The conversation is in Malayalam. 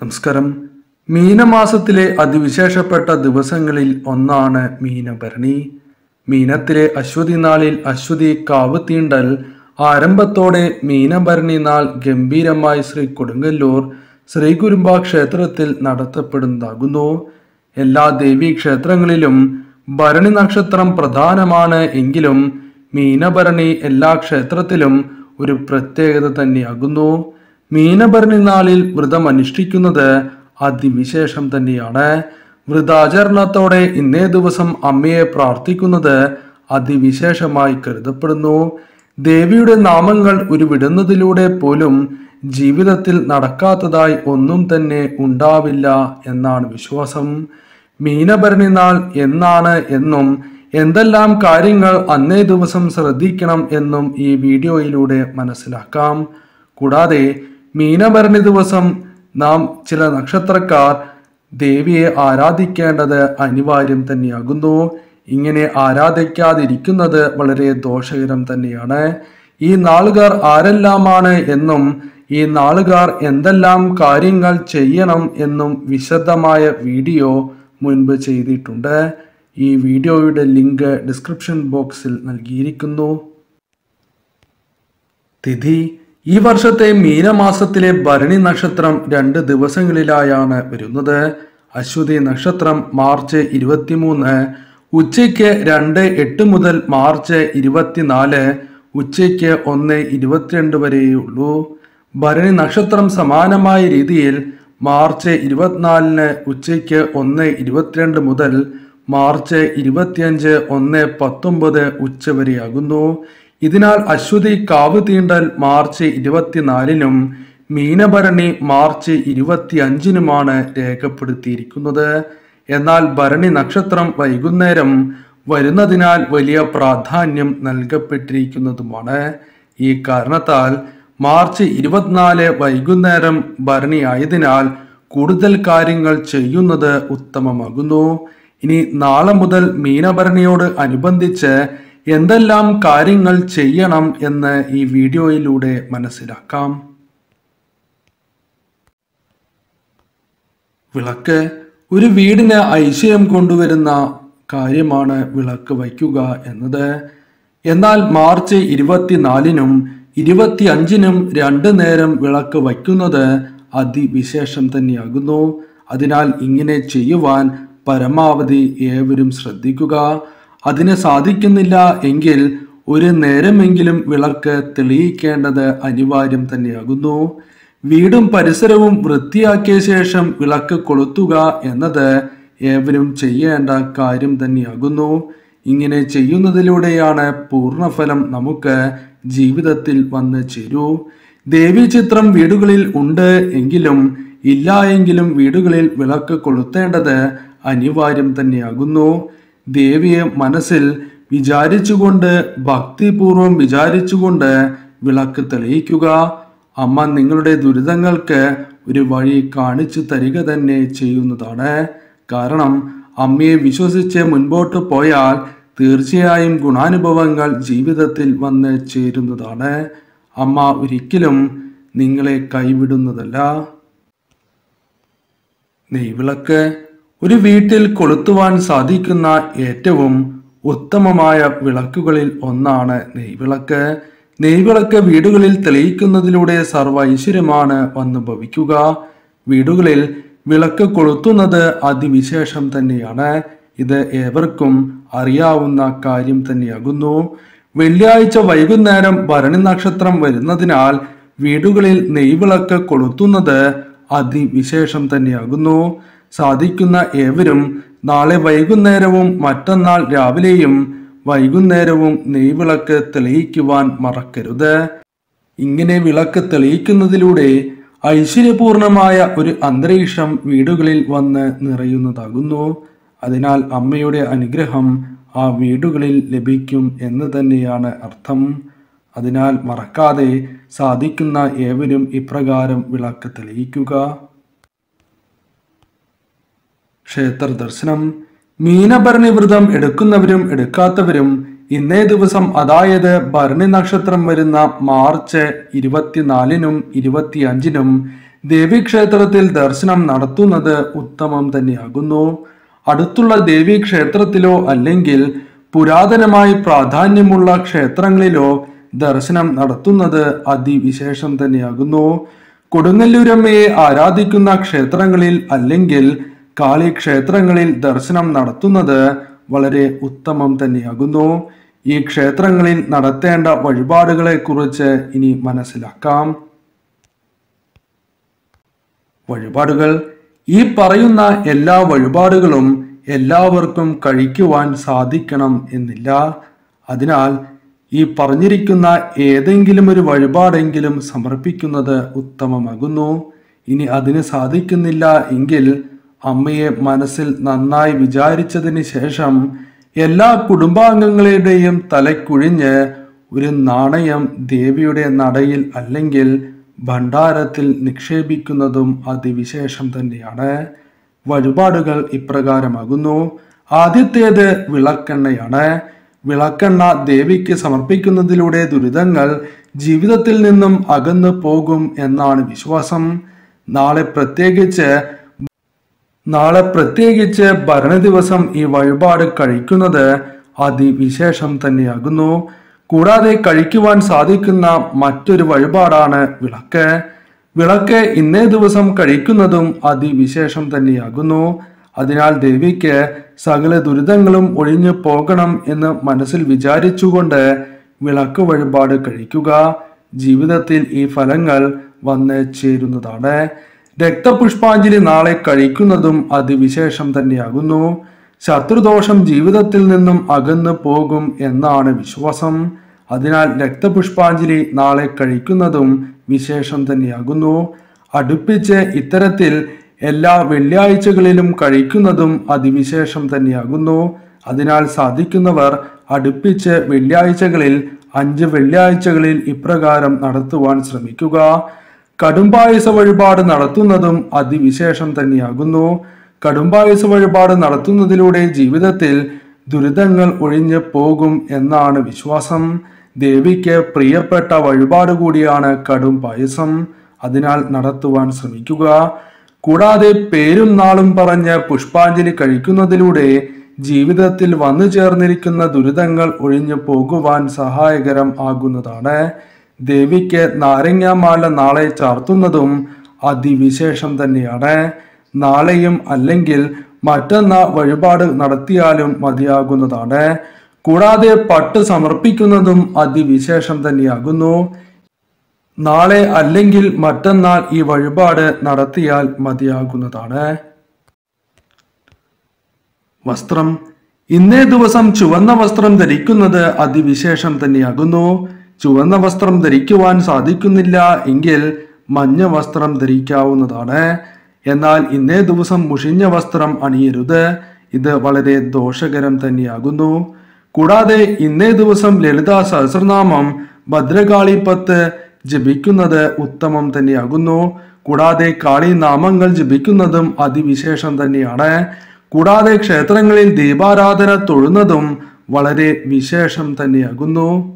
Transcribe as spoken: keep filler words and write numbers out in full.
നമസ്കാരം. മീനമാസത്തിലെ അതിവിശേഷപ്പെട്ട ദിവസങ്ങളിൽ ഒന്നാണ് മീനഭരണി. മീനത്തിലെ അശ്വതി നാളിൽ അശ്വതി കാവ് തീണ്ടൽ ആരംഭത്തോടെ മീനഭരണി നാൾ ഗംഭീരമായി ശ്രീ കൊടുങ്ങല്ലൂർ ശ്രീ കുരുമ്പ ക്ഷേത്രത്തിൽ നടത്തപ്പെടുന്നതാകുന്നു. എല്ലാ ദേവീ ക്ഷേത്രങ്ങളിലും ഭരണി നക്ഷത്രം പ്രധാനമാണ് എങ്കിലും മീനഭരണി എല്ലാ ക്ഷേത്രത്തിലും ഒരു പ്രത്യേകത തന്നെയാകുന്നു. മീനഭരണി നാളിൽ വ്രതം അനുഷ്ഠിക്കുന്നത് അതിവിശേഷം തന്നെയാണ്. വ്രതാചരണത്തോടെ ഇന്നേ ദിവസം അമ്മയെ പ്രാർത്ഥിക്കുന്നത് അതിവിശേഷമായി കരുതപ്പെടുന്നു. ദേവിയുടെ നാമങ്ങൾ ഉരുവിടുന്നതിലൂടെ പോലും ജീവിതത്തിൽ നടക്കാത്തതായി ഒന്നും തന്നെ ഉണ്ടാവില്ല എന്നാണ് വിശ്വാസം. മീനഭരണി നാൾ എന്നാണ് എന്നും എന്തെല്ലാം കാര്യങ്ങൾ അന്നേ ദിവസം ശ്രദ്ധിക്കണം എന്നും ഈ വീഡിയോയിലൂടെ മനസ്സിലാക്കാം. കൂടാതെ മീനഭരണി ദിവസം നാം ചില നക്ഷത്രക്കാർ ദേവിയെ ആരാധിക്കേണ്ടത് അനിവാര്യം തന്നെയാകുന്നു. ഇങ്ങനെ ആരാധിക്കാതിരിക്കുന്നത് വളരെ ദോഷകരം തന്നെയാണ്. ഈ നാളുകാർ ആരെല്ലാമാണ് എന്നും ഈ നാളുകാർ എന്തെല്ലാം കാര്യങ്ങൾ ചെയ്യണം എന്നും വിശദമായ വീഡിയോ മുൻപ് ചെയ്തിട്ടുണ്ട്. ഈ വീഡിയോയുടെ ലിങ്ക് ഡിസ്ക്രിപ്ഷൻ ബോക്സിൽ നൽകിയിരിക്കുന്നു. തിഥി: ഈ വർഷത്തെ മീനമാസത്തിലെ ഭരണി നക്ഷത്രം രണ്ട് ദിവസങ്ങളിലായാണ് വരുന്നത്. അശ്വതി നക്ഷത്രം മാർച്ച് ഇരുപത്തിമൂന്ന് ഉച്ചയ്ക്ക് രണ്ട് എട്ട് മുതൽ മാർച്ച് ഇരുപത്തിനാല് ഉച്ചയ്ക്ക് ഒന്ന് ഇരുപത്തിരണ്ട് വരെയുള്ളൂ. ഭരണി നക്ഷത്രം സമാനമായ രീതിയിൽ മാർച്ച് ഇരുപത്തിനാലിന് ഉച്ചയ്ക്ക് ഒന്ന് ഇരുപത്തിരണ്ട് മുതൽ മാർച്ച് ഇരുപത്തിയഞ്ച് ഒന്ന് പത്തൊമ്പത് ഉച്ച വരെയാകുന്നു. ഇതിനാൽ അശ്വതി കാവ് തീണ്ടൽ മാർച്ച് ഇരുപത്തിനാലിനും മീനഭരണി മാർച്ച് ഇരുപത്തി അഞ്ചിനുമാണ് രേഖപ്പെടുത്തിയിരിക്കുന്നത്. എന്നാൽ ഭരണി നക്ഷത്രം വൈകുന്നേരം വരുന്നതിനാൽ വലിയ പ്രാധാന്യം നൽകപ്പെട്ടിരിക്കുന്നതുമാണ്. ഈ കാരണത്താൽ മാർച്ച് ഇരുപത്തിനാല് വൈകുന്നേരം ഭരണി ആയതിനാൽ കൂടുതൽ കാര്യങ്ങൾ ചെയ്യുന്നത് ഉത്തമമാകുന്നു. ഇനി നാളെ മുതൽ മീനഭരണിയോട് അനുബന്ധിച്ച് എന്തെല്ലാം കാര്യങ്ങൾ ചെയ്യണം എന്ന് ഈ വീഡിയോയിലൂടെ മനസ്സിലാക്കാം. വിളക്ക്: ഒരു വീടിന് ഐശ്വര്യം കൊണ്ടുവരുന്ന കാര്യമാണ് വിളക്ക് വയ്ക്കുക എന്നത്. എന്നാൽ മാർച്ച് ഇരുപത്തിനാലിനും ഇരുപത്തി അഞ്ചിനും രണ്ടു നേരം വിളക്ക് വയ്ക്കുന്നത് അതിവിശേഷം തന്നെയാകുന്നു. അതിനാൽ ഇങ്ങനെ ചെയ്യുവാൻ പരമാവധി ഏവരും ശ്രദ്ധിക്കുക. അതിന് സാധിക്കുന്നില്ല എങ്കിൽ ഒരു നേരമെങ്കിലും വിളക്ക് തെളിയിക്കേണ്ടത് അനിവാര്യം തന്നെയാകുന്നു. വീടും പരിസരവും വൃത്തിയാക്കിയ ശേഷം വിളക്ക് കൊളുത്തുക എന്നത് ഏവരും ചെയ്യേണ്ട കാര്യം തന്നെയാകുന്നു. ഇങ്ങനെ ചെയ്യുന്നതിലൂടെയാണ് പൂർണ്ണഫലം നമുക്ക് ജീവിതത്തിൽ വന്ന് ചേരൂ. ദേവീ ചിത്രം വീടുകളിൽ ഉണ്ട് എങ്കിലും ഇല്ല എങ്കിലും വീടുകളിൽ വിളക്ക് കൊളുത്തേണ്ടത് അനിവാര്യം തന്നെയാകുന്നു. ദേവിയെ മനസ്സിൽ വിചാരിച്ചുകൊണ്ട് ഭക്തിപൂർവം വിചാരിച്ചുകൊണ്ട് വിളക്ക് തെളിയിക്കുക. അമ്മ നിങ്ങളുടെ ദുരിതങ്ങൾക്ക് ഒരു വഴി കാണിച്ചു തരിക തന്നെ ചെയ്യുന്നതാണ്. കാരണം അമ്മയെ വിശ്വസിച്ച് മുൻപോട്ട് പോയാൽ തീർച്ചയായും ഗുണാനുഭവങ്ങൾ ജീവിതത്തിൽ വന്ന് ചേരുന്നതാണ്. അമ്മ ഒരിക്കലും നിങ്ങളെ കൈവിടുന്നതല്ല. നെയ്വിളക്ക്: ഒരു വീട്ടിൽ കൊളുത്തുവാൻ സാധിക്കുന്ന ഏറ്റവും ഉത്തമമായ വിളക്കുകളിൽ ഒന്നാണ് നെയ്വിളക്ക്. നെയ്വിളക്ക് വീടുകളിൽ തെളിയിക്കുന്നതിലൂടെ സർവ്വ ഐശ്വര്യമാണ് വന്നു ഭവിക്കുക. വീടുകളിൽ വിളക്ക് കൊളുത്തുന്നത് അതിവിശേഷം തന്നെയാണ്. ഇത് ഏവർക്കും അറിയാവുന്ന കാര്യം തന്നെയാകുന്നു. വെള്ളിയാഴ്ച വൈകുന്നേരം ഭരണി നക്ഷത്രം വരുന്നതിനാൽ വീടുകളിൽ നെയ്വിളക്ക് കൊളുത്തുന്നത് അതിവിശേഷം തന്നെയാകുന്നു. സാധിക്കുന്ന ഏവരും നാളെ വൈകുന്നേരവും മറ്റന്നാൾ രാവിലെയും വൈകുന്നേരവും നെയ്വിളക്ക് തെളിയിക്കുവാൻ മറക്കരുത്. ഇങ്ങനെ വിളക്ക് തെളിയിക്കുന്നതിലൂടെ ഐശ്വര്യപൂർണമായ ഒരു അന്തരീക്ഷം വീടുകളിൽ വന്ന് നിറയുന്നതാകുന്നു. അതിനാൽ അമ്മയുടെ അനുഗ്രഹം ആ വീടുകളിൽ ലഭിക്കും എന്ന് തന്നെയാണ് അർത്ഥം. അതിനാൽ മറക്കാതെ സാധിക്കുന്ന ഏവരും ഇപ്രകാരം വിളക്ക് തെളിയിക്കുക. ക്ഷേത്ര ദർശനം: മീനഭരണി വ്രതം എടുക്കുന്നവരും എടുക്കാത്തവരും ഇന്നേ ദിവസം അതായത് ഭരണി നക്ഷത്രം വരുന്ന മാർച്ച് ഇരുപത്തിനാലിനും ഇരുപത്തി അഞ്ചിനും ദേവീക്ഷേത്രത്തിൽ ദർശനം നടത്തുന്നത് ഉത്തമം തന്നെയാകുന്നു. അടുത്തുള്ള ദേവീക്ഷേത്രത്തിലോ അല്ലെങ്കിൽ പുരാതനമായി പ്രാധാന്യമുള്ള ക്ഷേത്രങ്ങളിലോ ദർശനം നടത്തുന്നത് അതിവിശേഷം തന്നെയാകുന്നു. കൊടുങ്ങല്ലൂരമ്മയെ ആരാധിക്കുന്ന ക്ഷേത്രങ്ങളിൽ അല്ലെങ്കിൽ കാളി ക്ഷേത്രങ്ങളിൽ ദർശനം നടത്തുന്നത് വളരെ ഉത്തമം തന്നെയാകുന്നു. ഈ ക്ഷേത്രങ്ങളിൽ നടത്തേണ്ട വഴിപാടുകളെ കുറിച്ച് ഇനി മനസ്സിലാക്കാം. വഴിപാടുകൾ. ഈ പറയുന്ന എല്ലാ വഴിപാടുകളും എല്ലാവർക്കും കഴിക്കുവാൻ സാധിക്കണം എന്നില്ല. അതിനാൽ ഈ പറഞ്ഞിരിക്കുന്ന ഏതെങ്കിലും ഒരു വഴിപാടെങ്കിലും സമർപ്പിക്കുന്നത് ഉത്തമമാകുന്നു. ഇനി അതിന് സാധിക്കുന്നില്ല എങ്കിൽ അമ്മയെ മനസ്സിൽ നന്നായി വിചാരിച്ചതിന് ശേഷം എല്ലാ കുടുംബാംഗങ്ങളുടെയും തലക്കുഴിഞ്ഞ് ഒരു നാണയം ദേവിയുടെ നടയിൽ അല്ലെങ്കിൽ ഭണ്ഡാരത്തിൽ നിക്ഷേപിക്കുന്നതും അതിവിശേഷം തന്നെയാണ്. വഴിപാടുകൾ ഇപ്രകാരമാകുന്നു. ആദ്യത്തേത് വിളക്കെണ്ണയാണ്. വിളക്കെണ്ണ ദേവിക്ക് സമർപ്പിക്കുന്നതിലൂടെ ദുരിതങ്ങൾ ജീവിതത്തിൽ നിന്നും അകന്നു പോകും എന്നാണ് വിശ്വാസം. നാളെ പ്രത്യേകിച്ച് നാളെ പ്രത്യേകിച്ച് ഭരണ ദിവസം ഈ വഴിപാട് കഴിക്കുന്നത് അതിവിശേഷം തന്നെയാകുന്നു. കൂടാതെ കഴിക്കുവാൻ സാധിക്കുന്ന മറ്റൊരു വഴിപാടാണ് വിളക്ക്. വിളക്ക് ഇന്നേ ദിവസം കഴിക്കുന്നതും അതിവിശേഷം തന്നെയാകുന്നു. അതിനാൽ ദേവിക്ക് സകല ദുരിതങ്ങളും ഒഴിഞ്ഞു പോകണം എന്ന് മനസ്സിൽ വിചാരിച്ചുകൊണ്ട് വിളക്ക് വഴിപാട് കഴിക്കുക. ജീവിതത്തിൽ ഈ ഫലങ്ങൾ വന്ന് ചേരുന്നതാണ്. രക്തപുഷ്പാഞ്ജലി നാളെ കഴിക്കുന്നതും അതിവിശേഷം തന്നെയാകുന്നു. ശത്രുദോഷം ജീവിതത്തിൽ നിന്നും അകന്നു പോകും എന്നാണ് വിശ്വാസം. അതിനാൽ രക്തപുഷ്പാഞ്ജലി നാളെ കഴിക്കുന്നതും വിശേഷം തന്നെയാകുന്നു. അടുപ്പിച്ച് ഇത്തരത്തിൽ എല്ലാ വെള്ളിയാഴ്ചകളിലും കഴിക്കുന്നതും അതിവിശേഷം തന്നെയാകുന്നു. അതിനാൽ സാധിക്കുന്നവർ അടുപ്പിച്ച് വെള്ളിയാഴ്ചകളിൽ അഞ്ച് വെള്ളിയാഴ്ചകളിൽ ഇപ്രകാരം നടത്തുവാൻ ശ്രമിക്കുക. കടുംപായസ വഴിപാട് നടത്തുന്നതും അതിവിശേഷം തന്നെയാകുന്നു. കടുംപായസ വഴിപാട് നടത്തുന്നതിലൂടെ ജീവിതത്തിൽ ദുരിതങ്ങൾ ഒഴിഞ്ഞു പോകും എന്നാണ് വിശ്വാസം. ദേവിക്ക് പ്രിയപ്പെട്ട വഴിപാട് കൂടിയാണ് കടും പായസം. അതിനാൽ നടത്തുവാൻ ശ്രമിക്കുക. കൂടാതെ പേരും നാളും പറഞ്ഞ് പുഷ്പാഞ്ജലി കഴിക്കുന്നതിലൂടെ ജീവിതത്തിൽ വന്നു ചേർന്നിരിക്കുന്ന ദുരിതങ്ങൾ ഒഴിഞ്ഞു പോകുവാൻ സഹായകരം ആകുന്നതാണ്. ദേവിക്ക് നാരങ്ങാമാല നാളെ ചാർത്തുന്നതും അതിവിശേഷം തന്നെയാണ്. നാളെയും അല്ലെങ്കിൽ മറ്റന്നാൾ വഴിപാട് നടത്തിയാലും മതിയാകുന്നതാണ്. കൂടാതെ പട്ട് സമർപ്പിക്കുന്നതും അതിവിശേഷം തന്നെയാകുന്നു. നാളെ അല്ലെങ്കിൽ മറ്റന്നാൾ ഈ വഴിപാട് നടത്തിയാൽ മതിയാകുന്നതാണ്. വസ്ത്രം. ഇന്നേ ദിവസം ചുവന്ന വസ്ത്രം ധരിക്കുന്നത് അതിവിശേഷം തന്നെയാകുന്നു. ചുവന്ന വസ്ത്രം ധരിക്കുവാൻ സാധിക്കുന്നില്ല എങ്കിൽ മഞ്ഞ വസ്ത്രം ധരിക്കാവുന്നതാണ്. എന്നാൽ ഇന്നേ ദിവസം മുഷിഞ്ഞ വസ്ത്രം അണിയരുത്. ഇത് വളരെ ദോഷകരം തന്നെയാകുന്നു. കൂടാതെ ഇന്നേ ദിവസം ലളിതാ സഹസ്രനാമം ഭദ്രകാളി പത്ത് ജപിക്കുന്നത് ഉത്തമം തന്നെയാകുന്നു. കൂടാതെ കാളി നാമങ്ങൾ ജപിക്കുന്നതും അതിവിശേഷം തന്നെയാണ്. കൂടാതെ ക്ഷേത്രങ്ങളിൽ ദീപാരാധന തൊഴുന്നതും വളരെ വിശേഷം തന്നെയാകുന്നു.